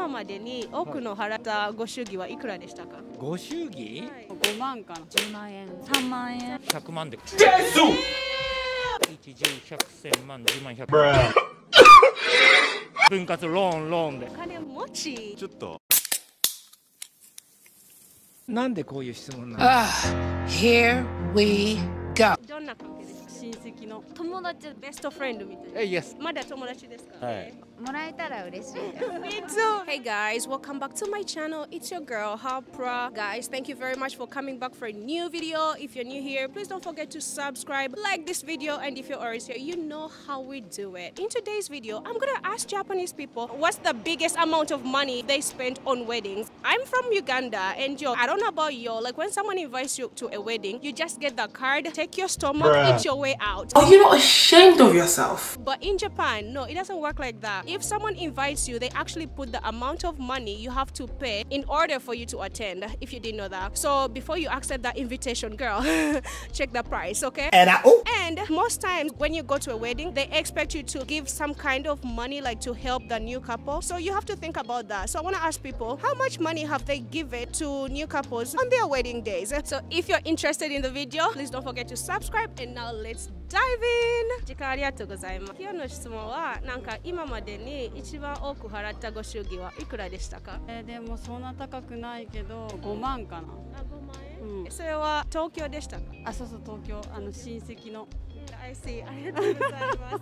今までに多くの払ったご祝儀はいくらでしたか？ ご祝儀 5万かな。10万円、3万円。 100万で。1、10、100、1000万、10万、100万。分割ローンで。 お金持ち。 ちょっと。 なんでこういう質問なの？ Here we go. どんな関係ですか？ 親戚の友達、ベストフレンドみたいな。 Yes。 まだ友達ですか？ はい。 もらえたら嬉しい。 Me too. Hey guys, welcome back to my channel. It's your girl Hapra. Guys, thank you very much for coming back for a new video. If you're new here, please don't forget to subscribe, like this video, and if you're already here, you know how we do it. In today's video, I'm gonna ask Japanese people what's the biggest amount of money they spend on weddings. I'm from Uganda, and I don't know about you, like when someone invites you to a wedding, you just get the card, take your stomach, eat your way out. Are you not ashamed of yourself? But in Japan, no, it doesn't work like that. If someone invites you, they actually put the amount of money you have to pay in order for you to attend, if you didn't know that. So before you accept that invitation, girl, check the price, okay? And most times when you go to a wedding, they expect you to give some kind of money like to help the new couple. So you have to think about that. So I want to ask people, how much money have they given to new couples on their wedding days? So if you're interested in the video, please don't forget to subscribe. And now let's dive in. 時間ありがとうございます。今日の質問はなんか今までに一番多く払ったご祝儀はいくらでしたか？ でもそんな高くないけど5万かな。 あ、5万円、 うん、 それは東京でしたか？ あ、そうそう、東京、親戚の。 I see。ありがとうございます。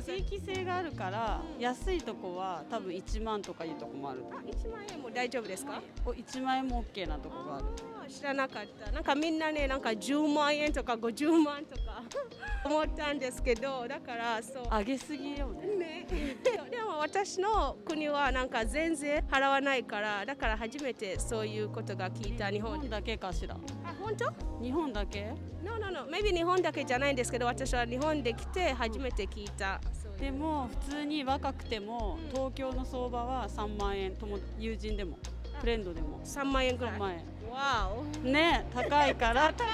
地域性があるから安いとこは多分1万とかいうとこもある。 あ、1万円も大丈夫ですか ？1万円も OK なとこがある。 知らなかった。なんかみんなね、なんか10万円とか50万とか思ったんですけど、だからそう。 上げすぎよね。 でも私の国はなんか全然払わないから、だから初めてそういうことが聞いた。日本だけかしら。 あ、本当？ 日本だけ？ No, no, no. Maybe 日本だけじゃないんですけど、私は日本で来て初めて聞いた。 でも普通に若くても東京の相場は3万円、友人でもフレンドでも 3万円ぐらい。 3万円。 わお。 ね、高いから高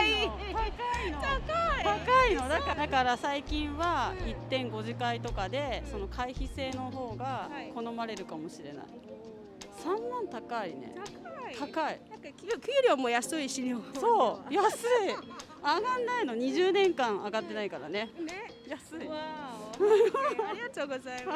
いのだから最近は 1.5 次会とかでその会費制の方が好まれるかもしれない。3万高いね。高い。 なんか給料も安いしね。 そう、安い。上がんないの。20年間上がってないからね。 ね、 安い。 わお。ありがとうございます。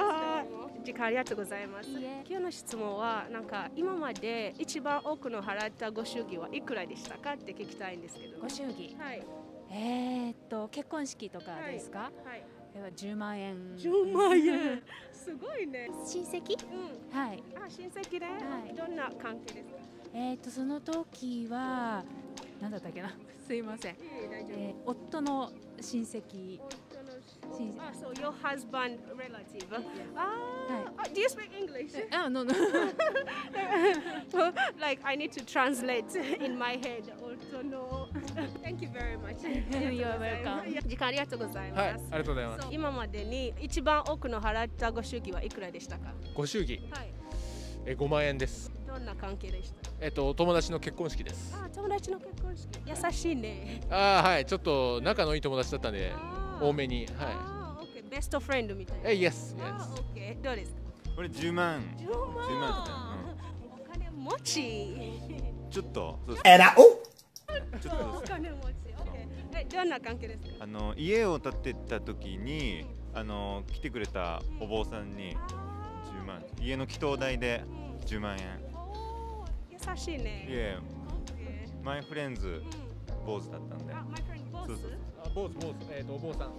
時間ありがとうございます。今日の質問はなんか今まで一番多くの払ったご祝儀はいくらでしたかって聞きたいんですけど。 ご祝儀。 はい。 結婚式とかですか？ はい。 10万円。 10万円。すごいね。 親戚？ うん。 はい。 あ、親戚で。はい。どんな関係ですか？ その時は何だったっけな。すいません。夫の親戚。 Ah, so your husband relative. Do you speak English? Oh, no, no. Like I need to translate in my head. Also, no. Thank you very much. You're welcome. 時間ありがとうございます。 はい、ありがとうございます。 今までに一番多くの払ったご祝儀はいくらでしたか？ ご祝儀。 はい。 5万円です。 どんな関係でした？ 友達の結婚式です。 あ、友達の結婚式。優しいね。 あ、はい、ちょっと仲のいい友達だったんで多めに。はい。 ベストフレンドみたいな。 Yes, yes。 どうですか？ これ10万。 10万。お金持ち。 ちょっと。 お金持ち。どんな関係ですか？ 家を建てた時に来てくれたお坊さんに10万。家の祈祷代で10万円。 優しいね。 いえ、マイフレンズ坊主だったんで。 マイフレンズ坊主？ そうそう。坊主、お坊さん。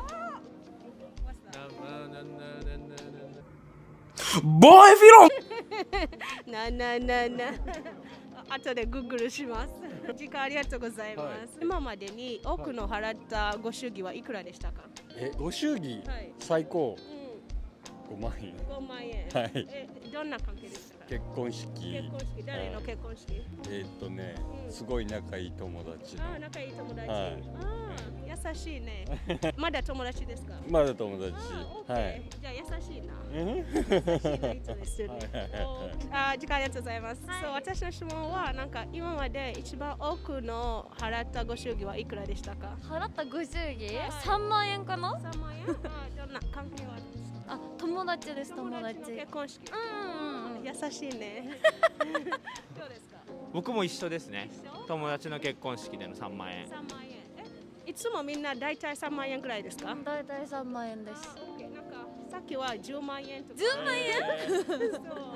Boy, if you don't. な。後でグーグルします。時間ありがとうございます。今までに多くの払ったご祝儀はいくらでしたか？ ご祝儀、最高5万円。 5万円。 はい。 どんな関係でしたか？ 結婚式。 誰の結婚式？ すごい仲いい友達の。 あ、仲いい友達。優しいね。まだ友達ですか？ まだ友達。 はい。じゃあ優しいな。優しいな人ですよね。時間ありがとうございます。そう、私の質問はなんか今まで一番多くの払ったご祝儀はいくらでしたか？ 払ったご祝儀3万円かな ？3万円。どんな関係はあるんですか？ あ、友達です。友達。 結婚式。優優しいね。どうですか？ 僕も一緒ですね。友達の結婚式での3万円。 3万円。いつもみんなだいたい3万円くらいですか？ だいたい3万円です。 なんかさっきは10万円とか。 10万円？ すごい。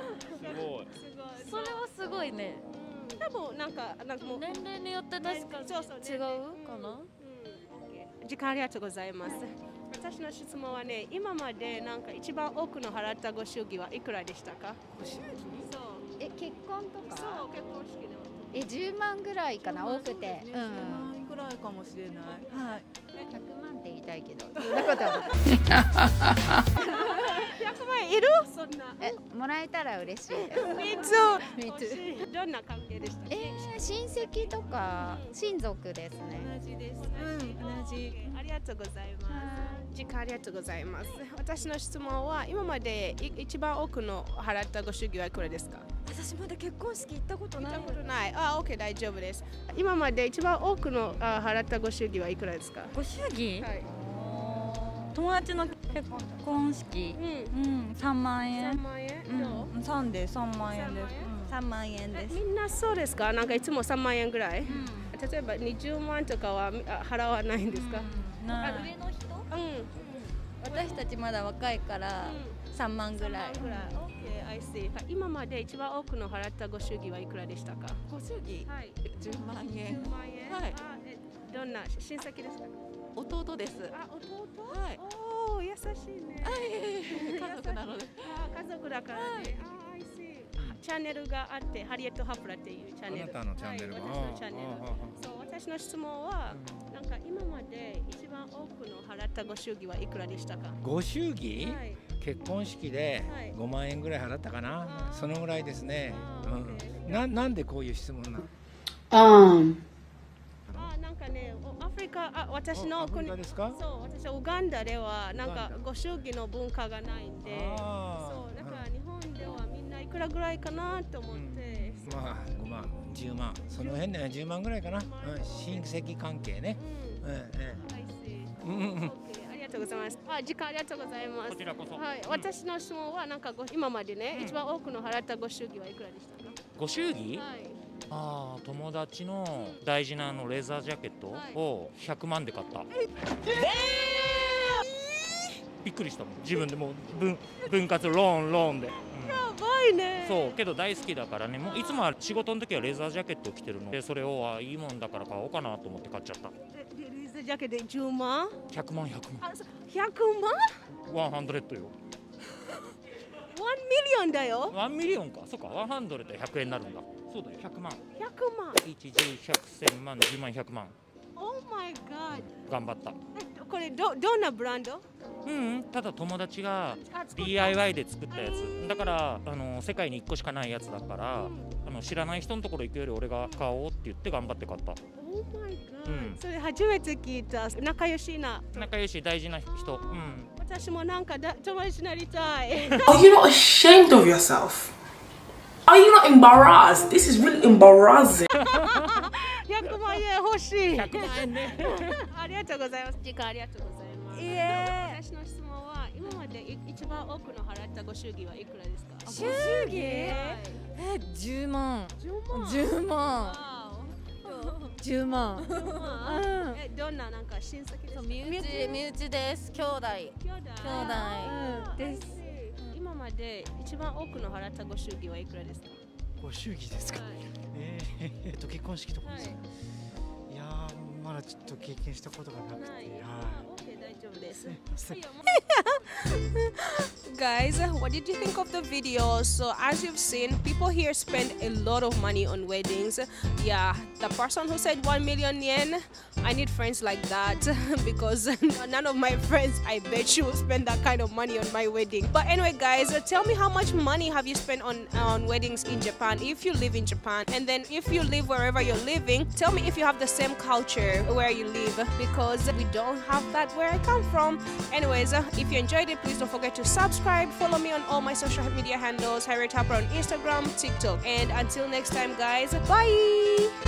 それはすごいね。 多分なんかもう年齢によって確かに違うかな。 時間ありがとうございます。私の質問はね、今までなんか一番多くの払ったご祝儀はいくらでしたか？ ご祝儀？ そう。 結婚とか？ そう、結婚式で。 10万ぐらいかな、多くて。 10万ぐらいかもしれない。はい。 100万って言いたいけど、そんなことは。 100万いる？そんな。 もらえたら嬉しい。 Me too。どんな関係でした？ 親戚とか親族ですね。 同じです。同じ。ありがとうございます。時間ありがとうございます。私の質問は今まで一番多くの払ったご祝儀はいくらですか？ 私まだ結婚式行ったことない。 行ったことない。あ、OK、大丈夫です。今まで一番多くの払ったご祝儀はいくらですか？ ご祝儀？ はい。 友達の結婚式、3万円。 3万円？ 3で3万円です。3万円です。 みんなそうですか？なんかいつも3万円ぐらい？例えば20万とかは払わないんですか？ 上の人？私たちまだ若いから3万ぐらい。 OK、I see。今まで一番多くの払ったご祝儀はいくらでしたか？ ご祝儀？はい。10万円。 10万円。はい。どんな親戚ですか？ 弟です。 あ、弟？ はい。 おお、優しいね。 家族なので。 家族だからね。あ、I see。チャンネルがあって、ハリエット・ハプラっていうチャンネル。 あなたのチャンネルが。 私のチャンネル。そう、私の質問は、なんか今まで一番多くの払ったご祝儀はいくらでしたか？ ご祝儀？結婚式で5万円ぐらい払ったかな。そのぐらいですね。なんでこういう質問なの？ なんかね、アフリカ、私の国ですか？そう、私はウガンダではなんかご祝儀の文化がないんで、そうだから日本ではみんないくらぐらいかなと思って、 まあ5万、10万、その辺では10万ぐらいかな。親戚関係ね。 ありがとうございます。時間ありがとうございます。 こちらこそ。 はい、私の質問はなんか今までね、一番多くの払ったご祝儀はいくらでしたか？ ご祝儀？ はい。 友達の大事なレザージャケットを100万で買った。びっくりしたもん。自分でもう分割ローンで。 やばいね。 そうけど大好きだからね。もういつもは仕事の時はレザージャケットを着てるので、それをいいもんだから買おうかなと思って買っちゃった。 レザージャケットで10万 ？100万。 100万 ？100よ。 1ミリオンだよ。 1ミリオンか。そっか。100で100円になるんだ。そうだよ。100万。 100万。 1、10、100、1000万、10万、100万。 Oh my god。 頑張った。 これどんなブランド？ ただ友達が DIY で作ったやつだから世界に1個しかないやつだから、知らない人のところ行くより俺が買おうって言って頑張って買った。 Oh my god。それ初めて聞いた。仲良し大事な人。 私もなんか友達になりたい。 Are you not ashamed of yourself? Are you not embarrassed? This is really embarrassing. 100万円欲しい。 100万円ね。 ありがとうございます。時間ありがとうございます。私の質問は今まで一番多くの払ったご祝儀はいくらですか？ ご祝儀？10万。10万。10万。 どんななんか親戚ですか？ 身内です。兄弟です。 今まで一番多くの払ったご祝儀はいくらですか？ ご祝儀ですか？結婚式とかですか？いやー、まだちょっと経験したことがなくて。 大丈夫です。Guys, what did you think of the video? So as you've seen, people here spend a lot of money on weddings. Yeah, the person who said 1 million yen, I need friends like that because none of my friends, I bet you, will spend that kind of money on my wedding. But anyway, guys, tell me how much money have you spent on weddings in Japan if you live in Japan, and then if you live wherever you're living, tell me if you have the same culture where you live, because we don't have that where I come from. Anyways, if you enjoyed it, please don't forget to subscribe, follow me on all my social media handles, Harriet Harper on Instagram, TikTok, and until next time, guys, bye.